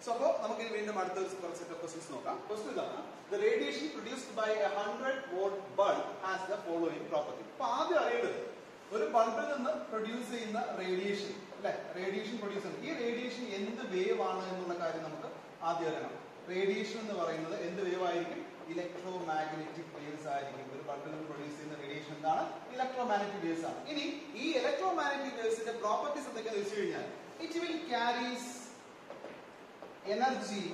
So, we will see set of questions. Question is, the radiation produced by a 100-volt bulb has the following property. ഒരു ബൾബിൽ നിന്ന് produce ചെയ്യുന്ന radiation അല്ലെ, radiation produce ചെയ്യുന്നത്, ഈ radiation എന്ത് wave ആണ് എന്നുള്ള കാര്യം നമുക്ക് ആദ്യം അറിയണം. റേഡിയേഷൻ എന്ന് പറയുന്നത് എന്ത് വേവ് ആയിരിക്കും? ഇലക്ട്രോ മാഗ്നറ്റിക് വേവ്സ് ആയിരിക്കും. ഒരു ബൾബിൽ നിന്ന് പ്രൊഡ്യൂസ് ചെയ്യുന്ന റേഡിയേഷൻ എന്താണ്? ഇലക്ട്രോ മാഗ്നറ്റിക് വേവ്സ് ആണ്. ഇനി ഈ ഇലക്ട്രോ മാഗ്നറ്റിക് വേവ്സിന്റെ പ്രോപ്പർട്ടീസ് എന്തൊക്കെയാണെന്ന് വെച്ച് കഴിഞ്ഞാൽ, it will carries energy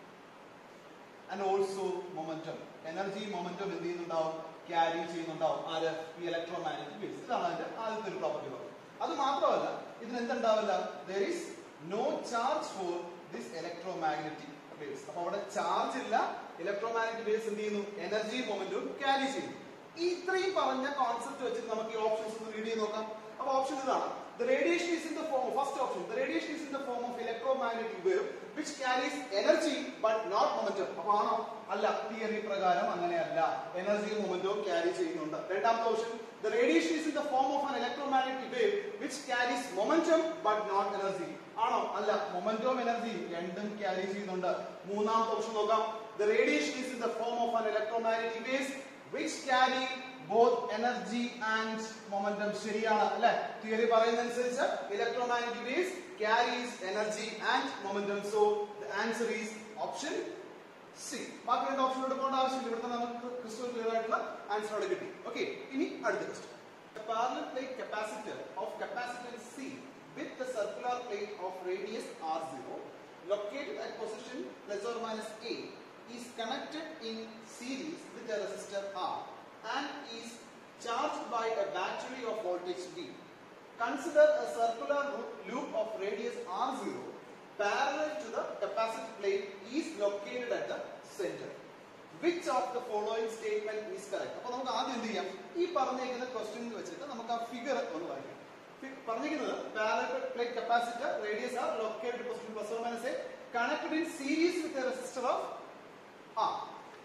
and also momentum. Energy momentum എന്ത് ചെയ്യുന്നുണ്ടാവും? ക്യാരി ചെയ്യുന്നുണ്ടാവും. ആര്? ഈ ഇലക്ട്രോ മാഗ്നറ്റിക് വേവ്സ്. ഇതാണ് അതിന്റെ ആദ്യത്തെ ഒരു പ്രോപ്പർട്ടി പറയുന്നത്. അത് മാത്രമല്ല, ഇതിന് എന്തുണ്ടാവില്ല? there is no charge for this electromagnetic waves. അപ്പൊ അവിടെ ചാർജ് ഇല്ല. ഇലക്ട്രോ മാഗ്നറ്റിക് വേവ്സ് എന്ത് ചെയ്യുന്നു? എനർജി മൊമെന്റും ക്യാരി ചെയ്യുന്നു. ഈ ഇത്രയും പറഞ്ഞ കോൺസെപ്റ്റ് വെച്ചിട്ട് നമുക്ക് ഈ ഓപ്ഷൻസ് ഒന്ന് റീഡ് ചെയ്ത് നോക്കാം. അപ്പൊ ഓപ്ഷൻ ഇതാണ്. The radiation is in the form of, first option, the radiation is in the form of electromagnetic wave which carries energy but not momentum. അപ്പൊ ആണോ? അല്ല. തിയറി പ്രകാരം അങ്ങനെയല്ല. എനർജിയും മൊമെന്റവും ക്യാരി ചെയ്യുന്നുണ്ട്. രണ്ടാമത്തെ option, the radiation is in the form of an electromagnetic wave which carries momentum but not energy. ആണോ? അല്ല. മൊമെന്റവും എനർജിയും രണ്ടും ക്യാരി ചെയ്യുന്നുണ്ട്. മൂന്നാമത്തെ ഓപ്ഷൻ നോക്കാം. The radiation is in the form of an electromagnetic wave which carry both energy and momentum. ശരിയാണ് അല്ലെ? Theory പറയുന്നതനുസരിച്ച് electromagnetic waves carries energy and momentum. So the answer is option C. ബാക്കി രണ്ട് ഓപ്ഷനിലോട്ട് പോകേണ്ട ആവശ്യമില്ല. ഇവിടുത്തെ നമുക്ക് ക്രിസ്റ്റൽ ക്ലിയർ ആയിട്ടുള്ള ആൻസർ അവിടെ കിട്ടി. ഓക്കെ, ഇനി അടുത്ത question. A parallel plate capacitor of capacitance C with the circular plate of radius R0 located at position plus or minus A is connected in series with a resistor R and is charged by a battery of voltage V. Consider a circular loop of radius R0 parallel to the capacitor plate is located at the center. Which of the following statement is correct? അപ്പോൾ നമുക്ക് ആദ്യം എന്ത് ചെയ്യാം? ഈ പറഞ്ഞിരിക്കുന്ന question വെച്ചിട്ട് നമുക്ക് ആ ഫിഗർ ഒന്ന് വായിക്കാം. പറഞ്ഞിരിക്കുന്നത് parallel plate capacitor radius R located at position plus or minus A connected in series with a resistor of R.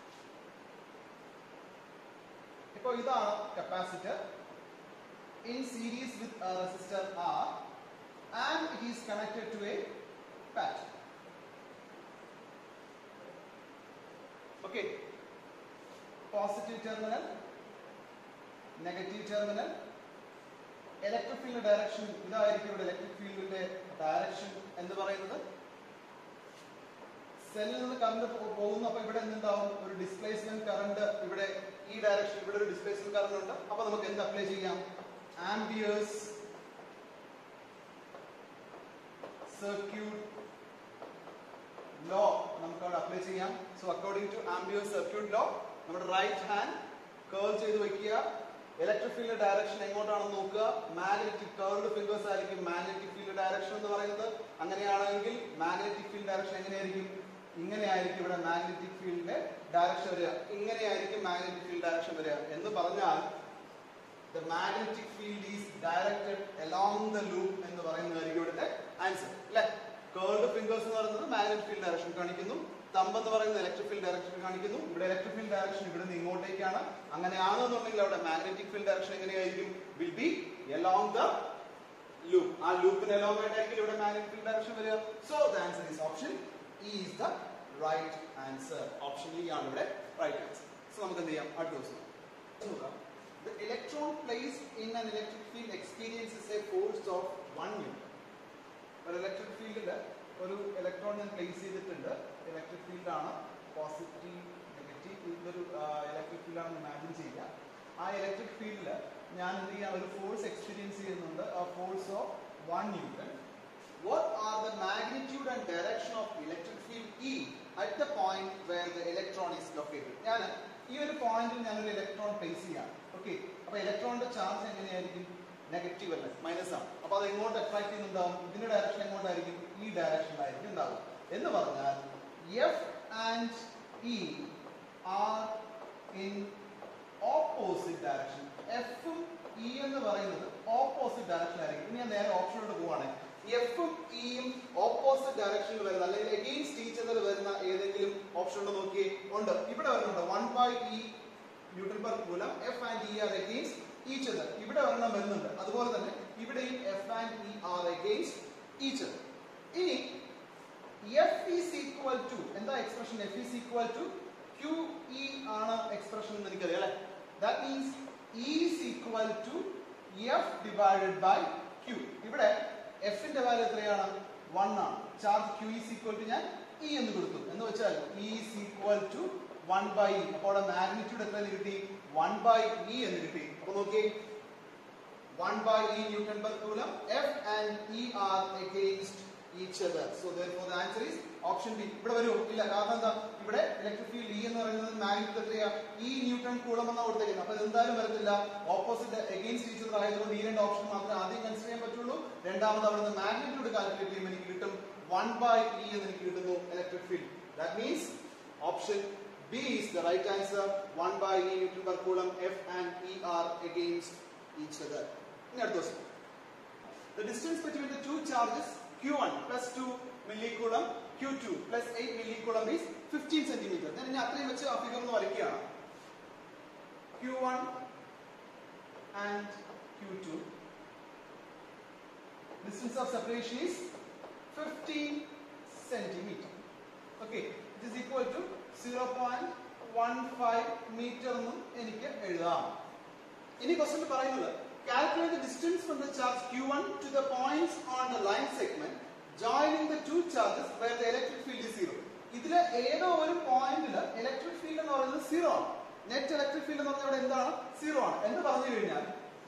ഇപ്പോൾ ഇതാണ് capacitor in series with a resistor R and it is connected to a battery. Okay, positive terminal, negative terminal, electric field direction ഇതായിരിക്കും ഇവിടെ electric fieldന്റെ direction എന്ന് പറയുന്നത്. സെല്ലിൽ നിന്ന് current പോകുന്നു. അപ്പൊ ഇവിടെ എന്തുണ്ടാവും? ഒരു ഡിസ്പ്ലേസ്മെന്റ് കറണ്ട് ഇവിടെ ഈ ഡയറക്ഷൻ, ഇവിടെ ഒരു ഡിസ്പ്ലേസ്മെന്റ് കറണ്ട് ഉണ്ട്. അപ്പൊ നമുക്ക് എന്ത് അപ്ലൈ ചെയ്യാം? ആംബിയേഴ്സ് സർക്യൂട്ട് ലോ നമുക്ക് അവിടെ അപ്ലൈ ചെയ്യാം. So according to Ampere's circuit law നമ്മുടെ റൈറ്റ് ഹാൻഡ് കേൾ ചെയ്ത് വെക്കുക. ഇലക്ട്രിക് ഫീൽഡ് ഡയറക്ഷൻ എങ്ങോട്ടാണെന്ന് നോക്കുക. മാഗ്നറ്റിക് കർവ്ഡ് ഫിംഗേഴ്സ് ആയിരിക്കും മാഗ്നറ്റിക് ഫീൽഡ് ഡയറക്ഷൻ എന്ന് പറയുന്നത്. അങ്ങനെയാണെങ്കിൽ മാഗ്നറ്റിക് ഫീൽഡ് ഡയറക്ഷൻ എങ്ങനെയായിരിക്കും? ഇങ്ങനെയായിരിക്കും ഇവിടെ മാഗ്നറ്റിക് ഫീൽഡിന്റെ ഡയറക്ഷൻ വരിക. ഇങ്ങനെയായിരിക്കും മാഗ്നറ്റിക് ഫീൽഡ് ഡയറക്ഷൻ വരിക എന്ന് പറഞ്ഞാൽ the magnetic field is directed along the loop എന്ന് പറയുന്നതായിരിക്കും ഇവിടുത്തെ ആൻസർ അല്ലെ? കേൾഡ് ഫിംഗേഴ്സ് എന്ന് പറയുന്നത് മാഗ്നറ്റിക് ഫീൽഡ് ഡയറക്ഷൻ കാണിക്കുന്നു. തമ്പ് എന്ന് പറയുന്നത് ഇലക്ട്രിക് ഫീൽഡ് ഡയറക്ഷൻ കാണിക്കുന്നു. ഇവിടെ ഇലക്ട്രിക് ഫീൽഡ് ഡയറക്ഷൻ ഇവിടെ നിന്ന് ഇങ്ങോട്ടേക്കാണ്. അങ്ങനെയാണെന്നുണ്ടെങ്കിൽ അവിടെ മാഗ്നറ്റിക് ഫീൽഡ് ഡയറക്ഷൻ എങ്ങനെയായിരിക്കും? Will be along the loop. ആ ലൂപ്പിന് along ആയിട്ടായിരിക്കും ഇവിടെ മാഗ്നറ്റിക് ഫീൽഡ് ഡയറക്ഷൻ വരിക. So the answer is option E is the right answer. Option E ആണ് ഇവിടെ right answer. സോ നമുക്ക് എന്ത് ചെയ്യാം? അടുത്ത ക്വസ്റ്റ്യൻ നോക്കാം. The electron placed in an electric field experiences a force of 1 Newton. ഒരു electric ഫീൽഡിൽ ഒരു ഇലക്ട്രോൺ ഞാൻ പ്ലേസ് ചെയ്തിട്ടുണ്ട്. ഇലക്ട്രിക് ഫീൽഡ് ആണ്, പോസിറ്റീവ് നെഗറ്റീവ്. ഇതൊരു ഇലക്ട്രിക് ഫീൽഡ് ആണെന്ന് ഇമാജിൻ ചെയ്യുക. ആ ഇലക്ട്രിക് ഫീൽഡിൽ ഞാൻ എന്ത് ചെയ്യാം? ഒരു ഫോഴ്സ് എക്സ്പീരിയൻസ് ചെയ്യുന്നുണ്ട്. ആ force of 1 Newton. What are the magnitude and direction of electric field E at the point where the electron is located? ഞാൻ ഈ ഒരു പോയിന്റിൽ ഞാനൊരു ഇലക്ട്രോൺ പ്ലേസ് ചെയ്യാം. ഓക്കെ, അപ്പൊ ഇലക്ട്രോണിന്റെ ചാർജ് എങ്ങനെയായിരിക്കും? നെഗറ്റീവ് അല്ല, മൈനസ് ആണ്. അപ്പൊ അത് എങ്ങോട്ട് അട്രാക്ട് ചെയ്യുന്നുണ്ടാവും? ഇതിന്റെ ഡയറക്ഷൻ എങ്ങോട്ടായിരിക്കും? ഈ ഡയറക്ഷനിലായിരിക്കും ഉണ്ടാവും. എന്ന് പറഞ്ഞാൽ F and E are in opposite direction. F ഉം E എന്ന് പറയുന്നത് ഓപ്പോസിറ്റ് ഡയറക്ഷൻ ആയിരിക്കും. ഇനി ഞാൻ നേരെ ഓപ്ഷനിലോട്ട് പോവാണെങ്കിൽ എഫും ഇയും ഓപ്പോസിറ്റ് ഡയറക്ഷനിൽ വരുന്ന അല്ലെങ്കിൽ അഗെയിൻസ്റ്റ് ഈച്ച് അതർ വരുന്ന ഏതെങ്കിലും ഓപ്ഷൻ ഉണ്ടോ നോക്കിയേ? ഉണ്ട്. ഇവിടെ വരുന്നുണ്ട് 1/E newton per coulomb. F and E are against each other. ഇവിടെ ഒരെണ്ണം വരുന്നുണ്ട്. അതുപോലെ തന്നെ ഇവിടെയും F and E are against each other. ഇനി F is equal to എന്താ expression? F is equal to QE ആണ് expression എന്ന് എനിക്കറിയാം അല്ലേ? That means E is equal to F divided by Q. ഇവിടെ F ന്റെ വാല്യൂ എത്രയാണ്? 1 ആണ്. Charge Q is equal to ഞാൻ E എന്ന് കൊടുത്തു. എന്ന് വെച്ചാൽ E is equal to 1 by E. അപ്പോൾ മാഗ്നിറ്റ്യൂഡ് എത്ര എന്ന് കിട്ടി? 1 by E എന്ന് കിട്ടി. അപ്പോൾ നോക്കിയേ 1 by E Newton per Coulomb. F and E are against each other. So therefore the answer is option B. ഇവിടെ വരൂ ഇല്ല കാരണം എന്താ ഇവിടെ ഇലക്ട്രിക് ഫീൽഡ് E എന്ന് പറയുന്നത് മാഗ്നിറ്റ്യൂഡ് എത്രയാ? E ന്യൂട്ടൺ കൂളം എന്നാണ് കൊടുത്തേക്കുന്നത്. അപ്പോൾ എന്തായാലും വരത്തില്ല. ഓപ്പോസിറ്റ് അഗെയിൻസ്റ്റ് ഈച്ച് അതർ ആയതുകൊണ്ട് ഈ രണ്ട് ഓപ്ഷൻ മാത്രമേ ആദ്യം കൺസിഡർ ചെയ്യാൻ പറ്റുള്ളൂ. രണ്ടാമത് അവിടുന്ന് മാഗ്നിറ്റ്യൂഡ് കാൽക്കുലേറ്റ് ചെയ്യുമ്പോൾ എനിക്ക് കിട്ടും 1 by E എന്ന് എനിക്ക് കിട്ടുന്നു electric field. That means option B is the right answer. 1 by E Newton per Coulomb. F and E are against each other. ഇനി അടുത്ത question. The distance between the two charges Q1 plus 2 millicoulomb, Q2 plus 8 millicoulomb is 15 centimeter. ഞാൻ ഇനി അത്രയും വെച്ച് ആ figure ഒന്ന് വരയ്ക്കുകയാണ്. Q1 and Q2. Distance of separation is 15 centimeter. Okay, it is equal to 0.15 meter എന്നും എനിക്ക് എഴുതാം. ഇനി ക്വസ്റ്റ്യൻ പറയുന്നത് calculate the distance from the charge Q1 to the points on the line segment joining the two charges where the electric field is 0. ഇതിലെ ഏതോ ഒരു പോയിന്റില് electric field എന്ന് പറയുന്നത് 0 ആണ്. നെറ്റ് ഇലക്ട്രിക് ഫീൽഡ് എന്ന് പറഞ്ഞാൽ ഇവിടെ എന്താണ്? 0 ആണ്. എന്ന് പറഞ്ഞു കഴിഞ്ഞാൽ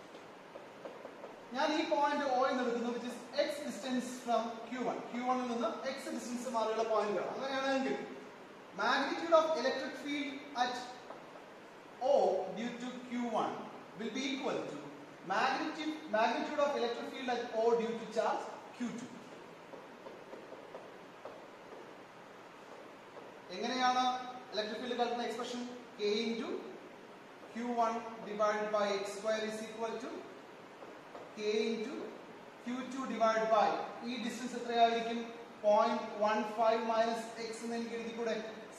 ഞാൻ ഈ പോയിന്റ് O എന്ന് എടുക്കുന്നു which is x distance from Q1. Q1 ൽ നിന്ന് x ഡിസ്റ്റൻസ് മാറിയുള്ള പോയിന്റാണ്. അങ്ങനെയാണെങ്കിൽ magnitude of electric field at O due to Q1 will be equal to magnitude of electric field at O due to charge Q2. എങ്ങനെയാണ് electric field കാൽക്കുന്ന expression? K into Q1 divided by x square is equal to K into Q2 divided by ഈ distance എത്രയായിരിക്കും? 0.15 minus x എന്ന് എനിക്ക് എഴുതിക്കൂടെ?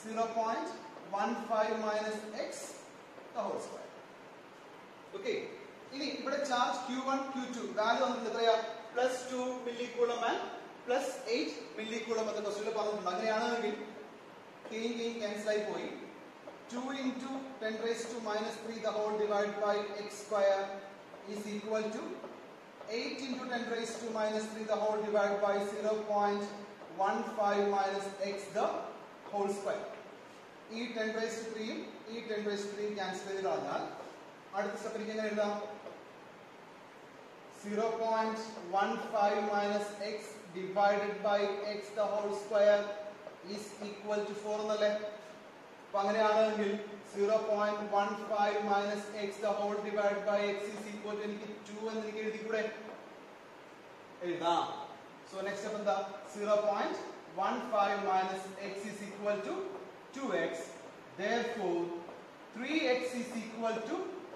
0.15 minus x the whole square. Okay. ഇനി ഇവിടെ charge Q1 Q2 value വന്നിട്ട് എത്രയാ? +2 millicoulomb and +8 millicoulomb എന്ന ക്വസ്റ്റ്യനിൽ പറഞ്ഞിട്ടുണ്ട്. അങ്ങനെയാണെങ്കിൽ കെയും കെയും ക്യാൻസൽ ആയി പോയി. 2 into 10 raised to -3 the whole divided by x square is equal to 8 into 10 raised to -3 the whole divided by 0.15 minus x the whole square. ഈ 10 raised to 3 ഈ 10 raised to 3 ക്യാൻസൽ ചെയ്ത് കളഞ്ഞാൽ അടുത്ത സ്റ്റെപ്പിലേക്ക് എങ്ങനെ എഴുതാം? 0.15 minus x divided by x the whole square is equal to 4 എന്നല്ലേ? അപ്പൊ അങ്ങനെയാണെങ്കിൽ 0.15 minus x the whole divided by x is equal to എനിക്ക് 2 എന്ന് എനിക്ക് എഴുതിക്കൂടെ? എഴുതാം. So next step എന്താ? 0.15 minus x is equal to 2x. Therefore 3x is equal to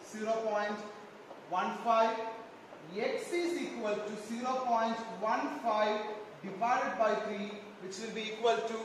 0.15. X is equal to 0.15 divided by 3 which will be equal to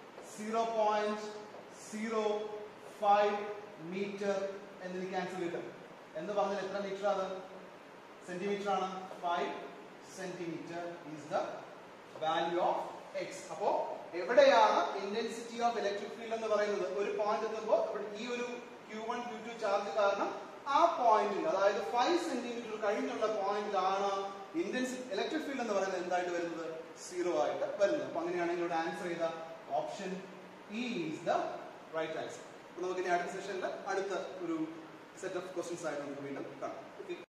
0.05 meter എന്ന് cancel കിട്ടും. എന്ന് പറഞ്ഞാൽ എത്ര മീറ്റർ ആണ്? സെന്റിമീറ്റർ ആണ്. 5 centimeter is the value of x. അപ്പോ എവിടെയാണ് intensity of electric field എന്ന് പറയുന്നത്? ഒരു പോയിന്റ് എത്തുമ്പോൾ ഈ ഒരു Q1 Q2 ചാർജ് കാരണം ആ പോയിന്റിൽ അതായത് 5 സെന്റിമീറ്റർ കഴിഞ്ഞുള്ള പോയിന്റിലാണ് ഇലക്ട്രിക് ഫീൽഡ് എന്ന് പറയുന്നത് എന്തായിട്ട് വരുന്നത്? 0 ആയിട്ട് വരുന്നത്. അപ്പൊ അങ്ങനെയാണെങ്കിൽ ഇവിടെ ആൻസർ ചെയ്ത option E is the right answer. നമുക്ക് ഇനി അടുത്ത സെഷനിൽ അടുത്ത ഒരു സെറ്റ് ഓഫ് ക്വസ്റ്റ്യൻസ് ആയിട്ട് നമുക്ക് വീണ്ടും കാണാം.